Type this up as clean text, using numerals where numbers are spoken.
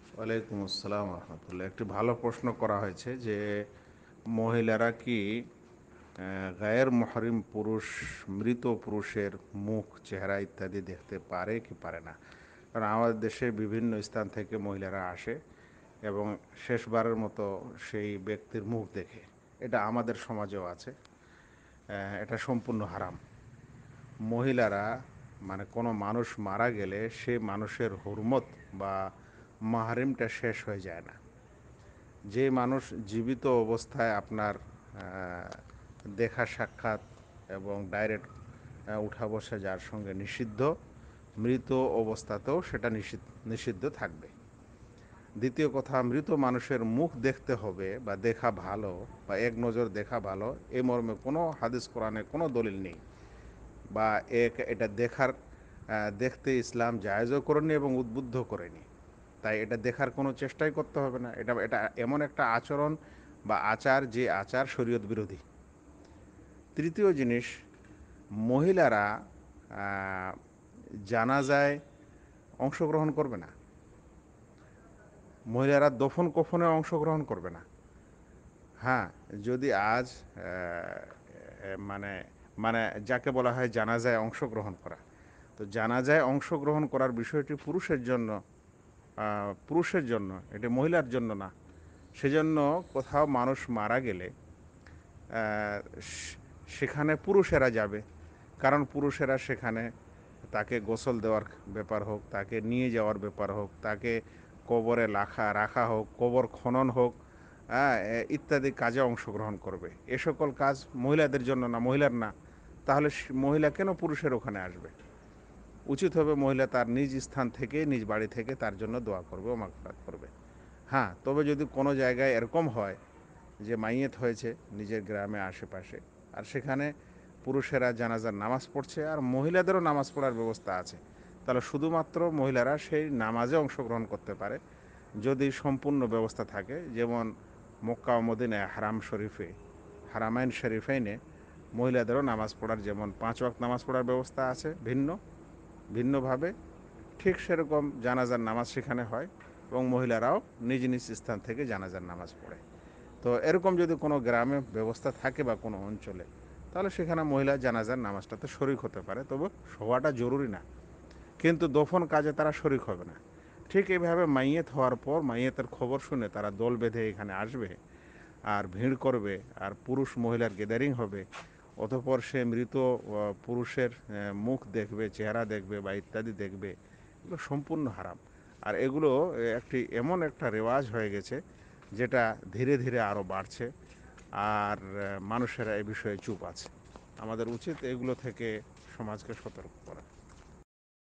ওয়ালাইকুম আসসালাম রহমতুল্লাহ। একটি ভালো প্রশ্ন করা হয়েছে যে মহিলারা কি গায়ের মহরিম পুরুষ, মৃত পুরুষের মুখ, চেহারা ইত্যাদি দেখতে পারে কি পারে না। কারণ আমাদের দেশে বিভিন্ন স্থান থেকে মহিলারা আসে এবং শেষবারের মতো সেই ব্যক্তির মুখ দেখে। এটা আমাদের সমাজেও আছে। এটা সম্পূর্ণ হারাম। মহিলারা মানে কোনো মানুষ মারা গেলে সে মানুষের হুরমত বা মাহারিমটা শেষ হয়ে যায় না। যে মানুষ জীবিত অবস্থায় আপনার দেখা সাক্ষাৎ এবং ডাইরেক্ট উঠা বসা যার সঙ্গে নিষিদ্ধ, মৃত অবস্থাতেও সেটা নিষিদ্ধ থাকবে। দ্বিতীয় কথা, মৃত মানুষের মুখ দেখতে হবে বা দেখা ভালো বা এক নজর দেখা ভালো, এই মর্মে কোনো হাদিস কোরআনে কোনো দলিল নেই। বা এটা দেখতে ইসলাম জায়েজও করেনি এবং উদ্বুদ্ধ করেনি। তাই এটা দেখার কোনো চেষ্টাই করতে হবে না। এটা এটা এমন একটা আচরণ বা আচার, যে আচার শরীয়ত বিরোধী। তৃতীয় জিনিস, মহিলারা জানাজায় অংশগ্রহণ করবে না। মহিলারা দফন কফনে অংশগ্রহণ করবে না। হ্যাঁ, যদি আজ মানে মানে যাকে বলা হয় জানাজায় অংশগ্রহণ করা, তো জানাজায় অংশগ্রহণ করার বিষয়টি পুরুষের জন্য, এটা মহিলার জন্য না। সেজন্য কোথাও মানুষ মারা গেলে সেখানে পুরুষেরা যাবে। কারণ পুরুষেরা সেখানে তাকে গোসল দেওয়ার ব্যাপার হোক, তাকে নিয়ে যাওয়ার ব্যাপার হোক, তাকে কবরে রাখা হোক, কবর খনন হোক, হ্যাঁ, ইত্যাদি কাজে অংশগ্রহণ করবে। এ সকল কাজ মহিলাদের জন্য না, মহিলার না। তাহলে মহিলা কেন পুরুষের ওখানে আসবে? উচিত হবে মহিলা তার নিজ স্থান থেকে, নিজ বাড়ি থেকে তার জন্য দোয়া করবে ও মাগফিরাত করবে। হ্যাঁ, তবে যদি কোনো জায়গায় এরকম হয় যে মাইয়েত হয়েছে নিজের গ্রামে আশেপাশে, আর সেখানে পুরুষেরা জানাজার নামাজ পড়ছে আর মহিলাদেরও নামাজ পড়ার ব্যবস্থা আছে, তাহলে শুধুমাত্র মহিলারা সেই নামাজে অংশগ্রহণ করতে পারে যদি সম্পূর্ণ ব্যবস্থা থাকে। যেমন মক্কা ও মদিনায় হারামাইন শরীফাইনে মহিলাদেরও নামাজ পড়ার, যেমন 5 ওয়াক্ত নামাজ পড়ার ব্যবস্থা আছে ভিন্নভাবে, ঠিক সেরকম জানাজার নামাজ সেখানে হয় এবং মহিলারাও নিজ নিজ স্থান থেকে জানাজার নামাজ পড়ে। তো এরকম যদি কোনো গ্রামে ব্যবস্থা থাকে বা কোনো অঞ্চলে, তাহলে সেখানে মহিলা জানাজার নামাজটাতে শরিক হতে পারে, তবে হওয়াটা জরুরি না। কিন্তু দফন কাজে তারা শরিক হবে না। ঠিক এইভাবে মাইয়েত হওয়ার পর মাইয়েতের খবর শুনে তারা দল বেঁধে এখানে আসবে আর ভিড় করবে, আর পুরুষ মহিলার গ্যাদারিং হবে। অতঃপর সে মৃত পুরুষের মুখ দেখবে, চেহারা দেখবে বা ইত্যাদি দেখবে। এগুলো সম্পূর্ণ হারাম। আর এগুলো এমন একটা রেওয়াজ হয়ে গেছে যেটা ধীরে ধীরে আরও বাড়ছে। আর মানুষেরা এ বিষয়ে চুপ আছে। আমাদের উচিত এগুলো থেকে সমাজকে সতর্ক করা।